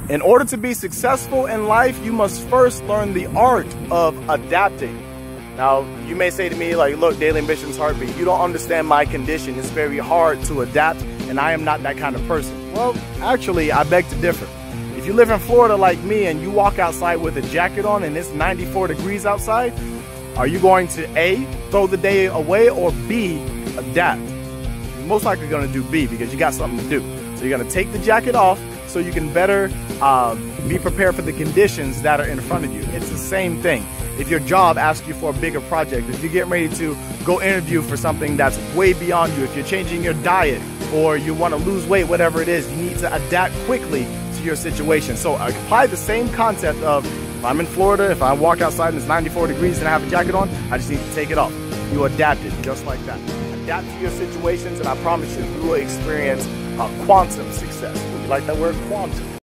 In order to be successful in life, you must first learn the art of adapting. Now, you may say to me, like, look, Daily Ambitions Heartbeat, you don't understand my condition. It's very hard to adapt, and I am not that kind of person. Well, actually, I beg to differ. If you live in Florida like me and you walk outside with a jacket on and it's 94 degrees outside, are you going to A, throw the day away, or B, adapt? You're most likely going to do B because you got something to do. So you're going to take the jacket off so you can better be prepared for the conditions that are in front of you. It's the same thing. If your job asks you for a bigger project, if you're getting ready to go interview for something that's way beyond you, if you're changing your diet or you want to lose weight, whatever it is, you need to adapt quickly to your situation. So apply the same concept of, if I'm in Florida, if I walk outside and it's 94 degrees and I have a jacket on, I just need to take it off. You adapt it just like that. Adapt to your situations, and I promise you will experience quantum success. You like that word, quantum?